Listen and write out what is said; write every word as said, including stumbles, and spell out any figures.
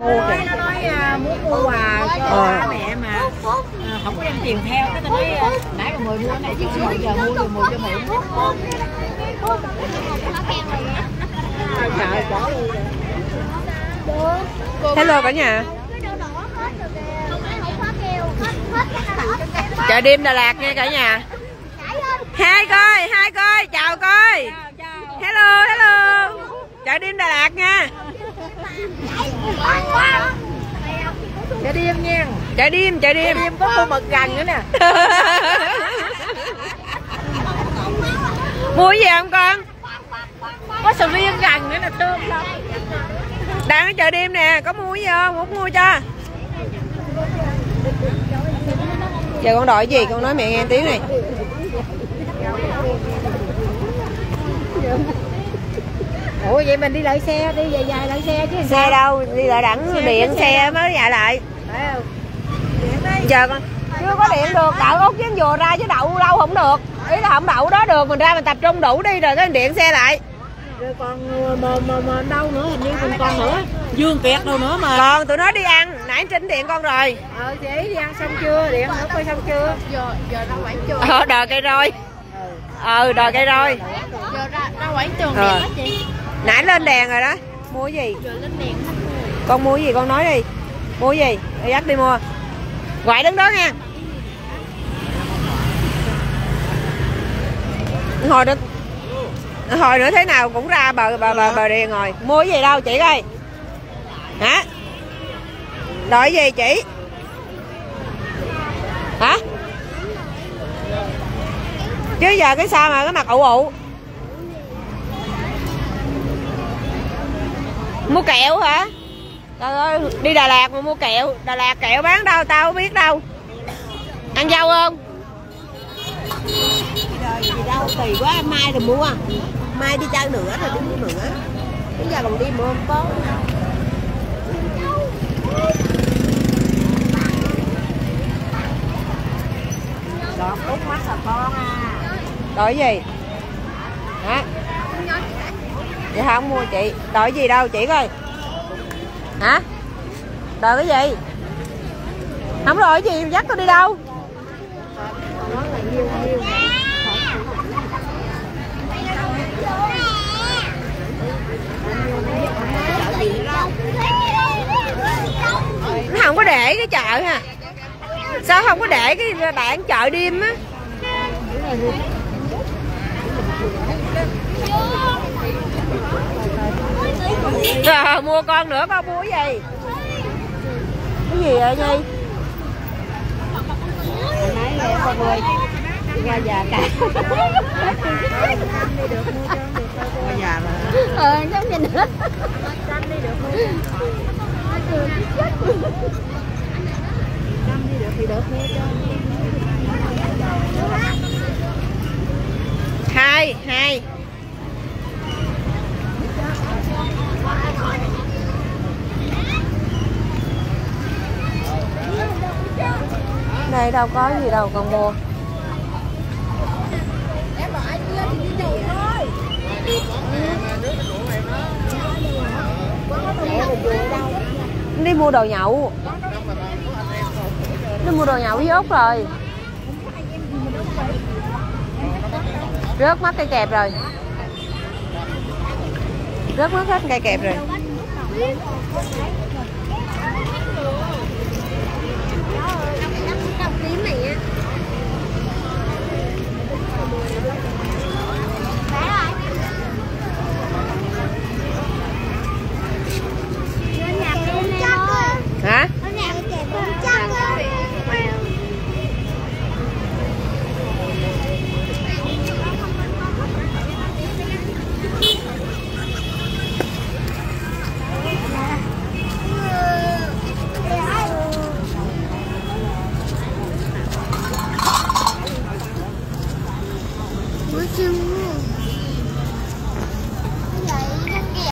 mua kìa. Nó nói uh, muốn mua quà cho ờ. ba mẹ mà uh, không có đem tiền theo, cái tôi nói uh, nãy là mười mua cái này chứ không giờ mua rồi mua cho mẹ. Hello cả nhà. Chợ đêm Đà Lạt nha cả nhà. Hai coi, hai coi, chào coi. Hello, hello. Chợ đêm Đà Lạt nha. Chợ đêm nha. Chợ đêm, chợ đêm. Chợ đêm có con mực gành nữa nè. Mua gì không con? Có sầu riêng gành nữa nè, thơm lắm. Đang ở chợ đêm nè, có mua gì không? Muốn mua cho. Giờ con đòi gì? Con nói mẹ nghe tiếng này. Ủa vậy mình đi lại xe, đi dài dài lại xe chứ. Xe đâu, đi lại đẳng xe điện xe, xe mới chạy lại. Giờ con chưa có điện được, đậu út với vừa ra chứ đậu lâu không được. Ý là không đậu đó được, mình ra mình tập trung đủ đi rồi cái điện xe lại. Rồi còn mà, mà, mà đâu nữa, hình như còn con nữa. Dương Kiệt đâu nữa mà. Còn tụi nó đi ăn, nãy Trinh điện con rồi. Ờ chị đi ăn xong chưa? Điện nữa coi xong chưa? Giờ giờ ra quảng trường. Ờ đợi cây roi. Ừ đợi cây roi. Giờ ra ra quảng trường ờ. đèn đó chị. Nãy lên đèn rồi đó. Mua gì? Giờ lên đèn. Con mua gì con nói đi. Mua gì? Để dắt đi mua. Ngoại đứng đó nha. Hồi nữa hồi nữa thế nào cũng ra bờ bờ bờ, bờ đèn rồi. Mua cái gì đâu chị ơi? Hả? Đòi gì chị? Hả? Chứ giờ cái sao mà cái mặt ụ ụ? Mua kẹo hả? Trời ơi, đi Đà Lạt mà mua kẹo. Đà Lạt kẹo bán đâu tao không biết đâu. Ăn dâu không? Gì đâu, tùy quá, mai rồi mua. Mai đi chơi nữa rồi đi mua nữa. Bây giờ còn đi mua không có. Đọt út mắt là con à. Đòi gì? Hả? Vậy không mua chị. Đòi gì đâu chị coi. Hả? Đòi cái gì? Không đòi cái gì dắt tôi đi đâu? Nói là nhiêu nhiêu. Nó không có để cái chợ ha. Sao không có để cái bạn chợ đêm á? Rồi mua con nữa con mua cái gì? Cái gì vậy Nhi? Nãy con ơi. Ra già cả. Ra già mà. Ờ giống như nữa. Đi được thì được mua cho. Hai, hai. Đây đâu có gì đâu con mua. Đi mua đồ nhậu. Đi mua đồ nhậu với Út rồi. Rớt mất cây kẹp rồi. Rớt mất hết cây kẹp rồi.